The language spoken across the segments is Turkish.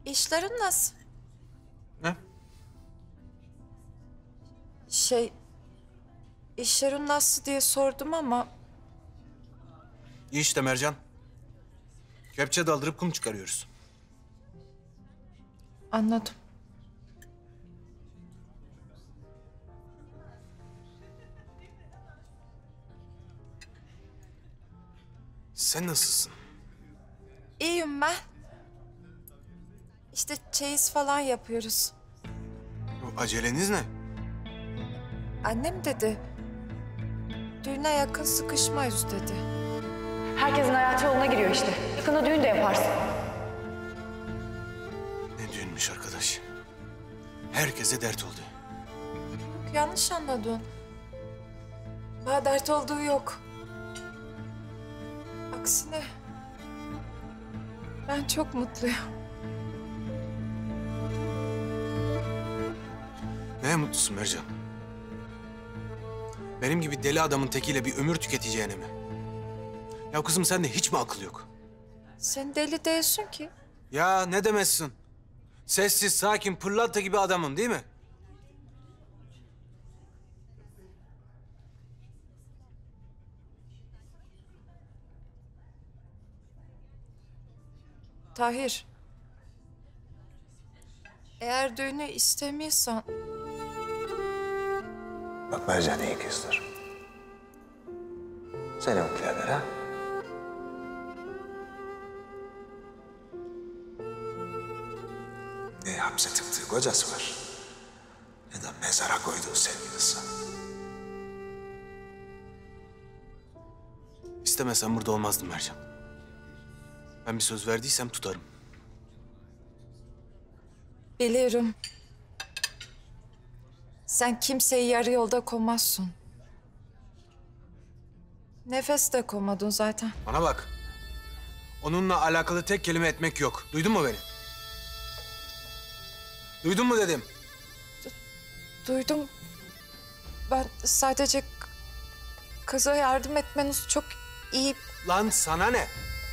İşlerin nasıl? Ne? İşlerin nasıl diye sordum ama İyi işte Mercan. Kepçe daldırıp kum çıkarıyoruz. anladım. Sen nasılsın? İyiyim ben. İşte çeyiz falan yapıyoruz. Bu aceleniz ne? Annem dedi. Düğüne yakın sıkışmayız dedi. Herkesin hayatı yoluna giriyor işte. Yakında düğün de yaparsın. Ne düğünmüş arkadaş? Herkese dert oldu. Yanlış anladın. Bana dert olduğu yok. Aksine ben çok mutluyum. Neye mutlusun Mercan? Benim gibi deli adamın tekiyle bir ömür tüketeceğine mi? Ya kızım sende hiç mi akıl yok? Sen deli değilsin ki. Ya ne demezsin? Sessiz, sakin, pırlanta gibi adamım değil mi? Tahir. Eğer düğünü istemiyorsan Bak Mercan iyi kızdır. Seni mutlu eder ha? Ne hapse tıktığı kocası var. Ne de mezara koyduğu sevgilisi. İstemesen burada olmazdım Mercan. Ben bir söz verdiysem tutarım. biliyorum. Sen kimseyi yarı yolda koymazsın. Nefes de koymadın zaten. Bana bak. Onunla alakalı tek kelime etmek yok. Duydun mu beni? Duydun mu dedim. Duydum. Ben sadece kıza yardım etmeniz çok iyi. Lan sana ne?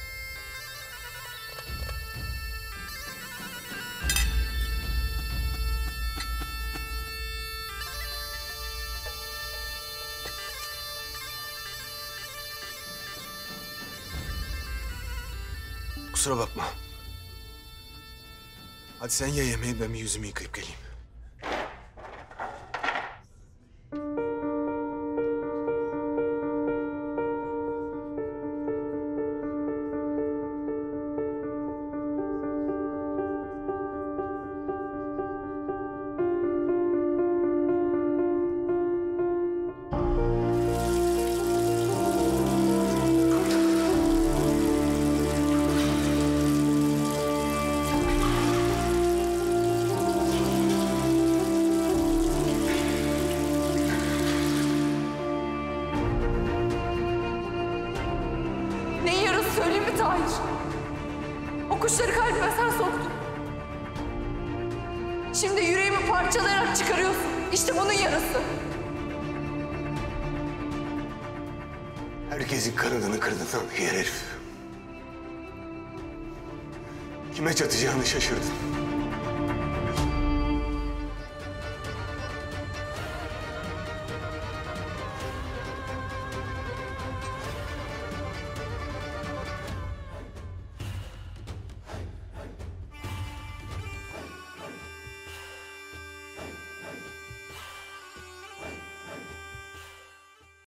Kusura bakma. Hadi sen ye yemeği, ben bir yüzümü yıkayıp geleyim. Neyin yarısı söyleyeyim mi Tahir? O kuşları kalbime sen soktun. Şimdi yüreğimi parçalayarak çıkarıyorsun. İşte bunun yarısı. Herkesin kanadını kırdın lan yer herif. Kime çatacağını şaşırdın.